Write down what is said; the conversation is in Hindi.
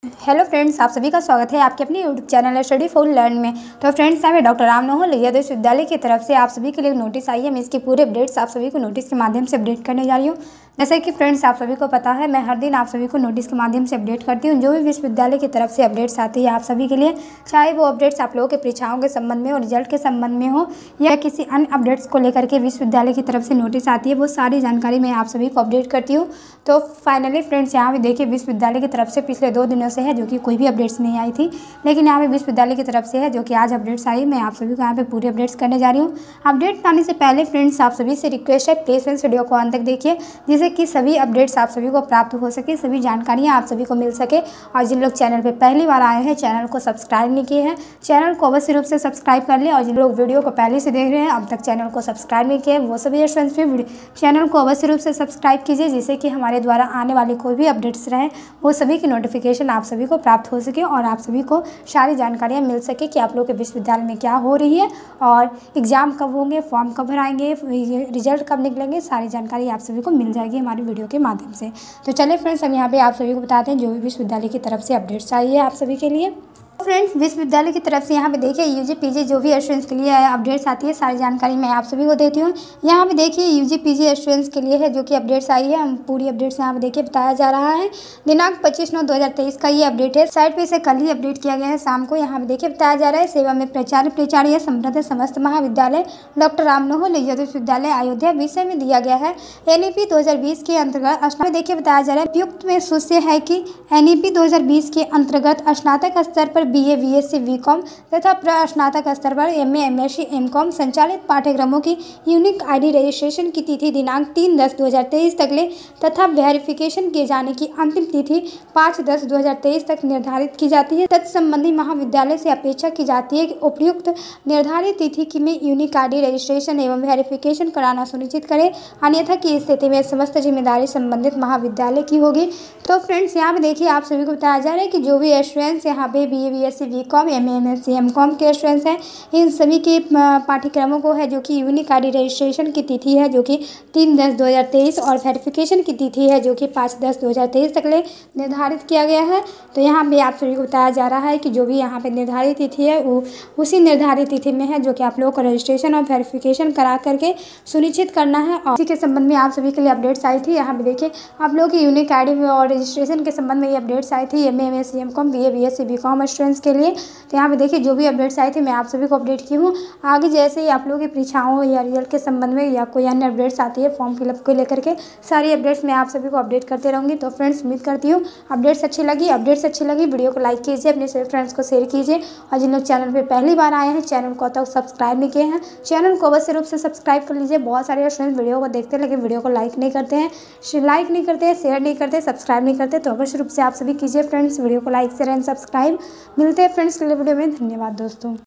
हेलो फ्रेंड्स, आप सभी का स्वागत है आपके अपने YouTube channel study for learn में। तो फ्रेंड्स, यहाँ पे डॉक्टर राम मनोहर लोहिया विश्वविद्यालय की तरफ से आप सभी के लिए नोटिस आई है। मैं इसके पूरे अपडेट्स आप सभी को नोटिस के माध्यम से अपडेट करने जा रही हूँ। जैसे कि फ्रेंड्स, आप सभी को पता है, मैं हर दिन आप सभी को नोटिस के माध्यम से अपडेट करती हूँ। जो भी विश्वविद्यालय की तरफ से अपडेट्स आती है आप सभी के लिए, चाहे वो अपडेट्स आप लोगों के परीक्षाओं के संबंध में और रिजल्ट के संबंध में हो या किसी अन्य अपडेट्स को लेकर के विश्वविद्यालय की तरफ से नोटिस आती है, वो सारी जानकारी मैं आप सभी को अपडेट करती हूँ। तो फाइनली फ्रेंड्स, यहाँ पे देखिए विश्वविद्यालय की तरफ से पिछले 2 दिनों से है जो कि कोई भी अपडेट्स नहीं आई थी, लेकिन यहाँ पे विश्वविद्यालय की तरफ से है जो कि आज अपडेट्स आई। मैं आप सभी को यहाँ पे पूरी अपडेट्स करने जा रही हूँ। अपडेट आने से पहले फ्रेंड्स, आप सभी से रिक्वेस्ट है, प्लीज फ्रेंड्स वीडियो को अंत तक देखिए, जिससे कि सभी अपडेट्स आप सभी को प्राप्त हो सके, सभी जानकारियाँ आप सभी को मिल सके। और जिन लोग चैनल पर पहली बार आए हैं, चैनल को सब्सक्राइब नहीं किए हैं, चैनल को अवश्य रूप से सब्सक्राइब कर ले। और जिन लोग वीडियो को पहले से देख रहे हैं, अब तक चैनल को सब्सक्राइब नहीं किए, वो सभी स्टूडेंट्स भी चैनल को अवश्य रूप से सब्सक्राइब कीजिए, जिससे कि हमारे द्वारा आने वाली कोई भी अपडेट्स रहे वो सभी की नोटिफिकेशन आप सभी को प्राप्त हो सके और आप सभी को सारी जानकारियाँ मिल सके कि आप लोग के विश्वविद्यालय में क्या हो रही है और एग्ज़ाम कब होंगे, फॉर्म कब भराएंगे, रिजल्ट कब निकलेंगे, सारी जानकारी आप सभी को मिल जाएगी हमारी वीडियो के माध्यम से। तो चलिए फ्रेंड्स, हम यहाँ पे आप सभी को बताते हैं जो भी विश्वविद्यालय की तरफ से अपडेट्स आई है आप सभी के लिए। फ्रेंड्स, विश्वविद्यालय की तरफ से यहाँ पे देखिए यूजी पीजी जो भी स्टूडेंट्स के लिए अपडेट्स आती है, सारी जानकारी मैं आप सभी को देती हूँ। यहाँ पे देखिए यूजी पीजी स्टूडेंट्स के लिए है जो कि अपडेट्स आई है, हम पूरी अपडेट्स यहाँ पे देखिए बताया जा रहा है। दिनांक 25/9/2023 का ये अपडेट है। साइट पे इसे कल ही अपडेट किया गया है शाम को। यहाँ पे देखिए बताया जा रहा है, सेवा में प्राचार्य संप्रद समस्त महाविद्यालय डॉक्टर राम मनोहर लोहिया विश्वविद्यालय अयोध्या विषय में दिया गया है। NEP 2020 के अंतर्गत देखिए बताया जा रहा है, उपयुक्त में सूच्य है कि NEP 2020 के अंतर्गत स्नातक स्तर पर BA BSc BCom तथा स्नातक स्तर पर MA MSc MCom संचालित पाठ्यक्रमों की यूनिक ID रजिस्ट्रेशन की तिथि दिनांक 3/10/2023 तक ले तथा वेरिफिकेशन किए जाने की अंतिम तिथि 5/10/2023 तक निर्धारित की जाती है। तत्संबंधी महाविद्यालय से अपेक्षा की जाती है कि उपयुक्त निर्धारित तिथि की में यूनिक ID रजिस्ट्रेशन एवं वेरिफिकेशन कराना सुनिश्चित करें, अन्यथा की स्थिति में समस्त जिम्मेदारी संबंधित महाविद्यालय की होगी। तो फ्रेंड्स, यहाँ पे देखिए आप सभी को बताया जा रहा है कि जो भी स्टूडेंट्स यहाँ पे BA BSc BCom MA MSc MCom के स्टूडेंट्स हैं, इन सभी के पाठ्यक्रमों को है जो कि यूनिक ID रजिस्ट्रेशन की तिथि है जो कि 3/10/2023 और वेरिफिकेशन की तिथि है जो कि 5/10/2023 तक ले निर्धारित किया गया है। तो यहाँ पे आप सभी को बताया जा रहा है कि जो भी यहाँ पे निर्धारित तिथि है वो उसी निर्धारित तिथि में है जो कि आप लोगों को रजिस्ट्रेशन और वेरिफिकेशन करा करके सुनिश्चित करना है। और इसी के संबंध में आप सभी के लिए अपडेट्स आई थी। यहाँ पे देखिए आप लोगों की यूनिक ID और रजिस्ट्रेशन के संबंध में ये अपडेट्स आई थी MA MSc MCom BA BSc BCom students के लिए। तो यहाँ पे देखिए जो भी अपडेट्स आई थी मैं आप सभी को अपडेट की हूँ। आगे जैसे ही आप लोगों की परीक्षाओं या रिजल्ट के संबंध में या कोई अन्य अपडेट्स आती है फॉर्म फिलअप को लेकर के, सारी अपडेट्स मैं आप सभी को अपडेट करते रहूँगी। तो फ्रेंड्स, उम्मीद करती हूँ अपडेट्स अच्छी लगी वीडियो को लाइक कीजिए, अपने सभी फ्रेंड्स को शेयर कीजिए। और जिन लोग चैनल पर पहली बार आए हैं, चैनल को तक सब्सक्राइब नहीं किए हैं, चैनल को अवश्य रूप से सब्सक्राइब कर लीजिए। बहुत सारे स्टूडेंट्स वीडियो को देखते हैं लेकिन वीडियो को लाइक नहीं करते हैं, शेयर नहीं करते, सब्सक्राइब नहीं करते। तो अवश्य रूप से आप सभी कीजिए फ्रेंड्स, वीडियो को लाइक शेयर एंड सब्सक्राइब। मिलते हैं फ्रेंड्स अगले वीडियो में। धन्यवाद दोस्तों।